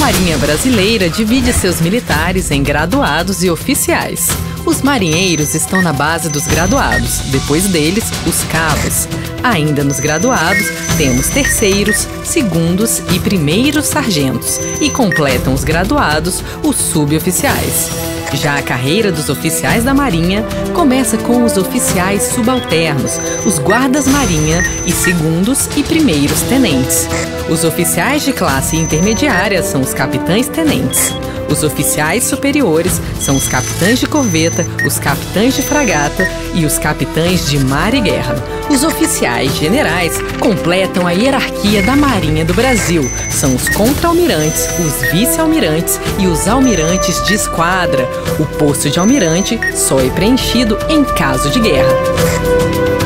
Marinha Brasileira divide seus militares em graduados e oficiais. Os marinheiros estão na base dos graduados, depois deles, os cabos. Ainda nos graduados, temos terceiros, segundos e primeiros sargentos, e completam os graduados, os suboficiais. Já a carreira dos oficiais da Marinha começa com os oficiais subalternos, os guardas-marinha e segundos e primeiros tenentes. Os oficiais de classe intermediária são os capitães-tenentes. Os oficiais superiores são os capitães de corveta, os capitães de fragata e os capitães de mar e guerra. Os oficiais generais completam a hierarquia da Marinha do Brasil. São os contra-almirantes, os vice-almirantes e os almirantes de esquadra. O posto de almirante só é preenchido em caso de guerra.